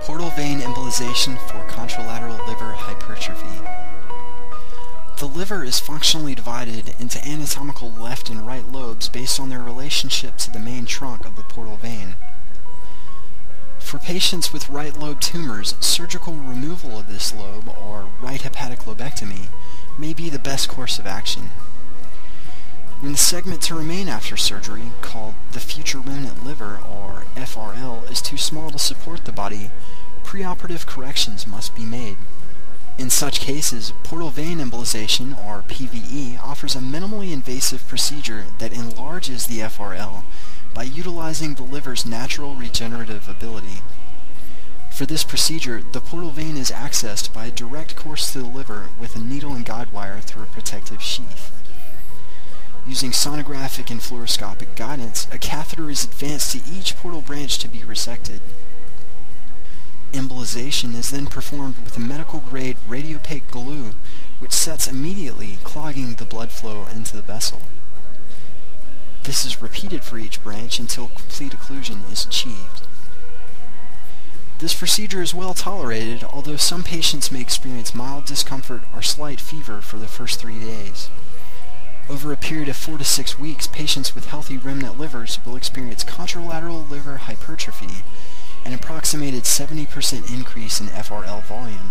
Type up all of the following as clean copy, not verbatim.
Portal vein embolization for contralateral liver hypertrophy. The liver is functionally divided into anatomical left and right lobes based on their relationship to the main trunk of the portal vein. For patients with right lobe tumors, surgical removal of this lobe, or right hepatic lobectomy, may be the best course of action. When the segment to remain after surgery, called the future remnant liver, or FRL, is too small to support the body, preoperative corrections must be made. In such cases, portal vein embolization, or PVE, offers a minimally invasive procedure that enlarges the FRL by utilizing the liver's natural regenerative ability. For this procedure, the portal vein is accessed by a direct course to the liver with a needle and guide wire through a protective sheath. Using sonographic and fluoroscopic guidance, a catheter is advanced to each portal branch to be resected. Embolization is then performed with a medical-grade radiopaque glue, which sets immediately, clogging the blood flow into the vessel. This is repeated for each branch until complete occlusion is achieved. This procedure is well tolerated, although some patients may experience mild discomfort or slight fever for the first 3 days. Over a period of 4 to 6 weeks, patients with healthy remnant livers will experience contralateral liver hypertrophy, an approximated 70% increase in FRL volume.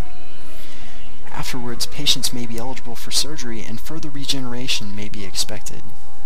Afterwards, patients may be eligible for surgery and further regeneration may be expected.